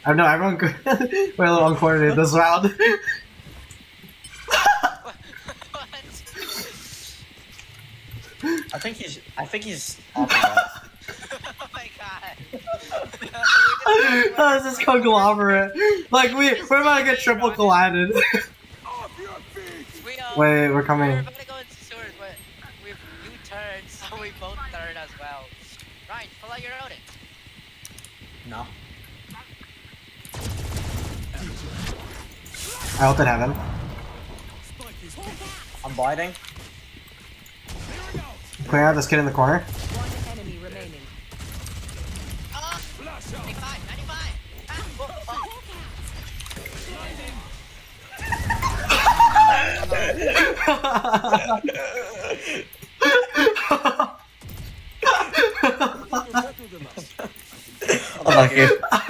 I know everyone. We're a little uncoordinated this round. I think he's off that. Oh my god. This is conglomerate. Like we're about to get triple collided. Wait, we're coming. We're about to go into sewers, but we've U-turned, so we both turn as well. Ryan, pull out your rodent. No. I ulted heaven. I'm biting. Clear out this kid in the corner. One enemy remaining. 95, 95. Unlucky.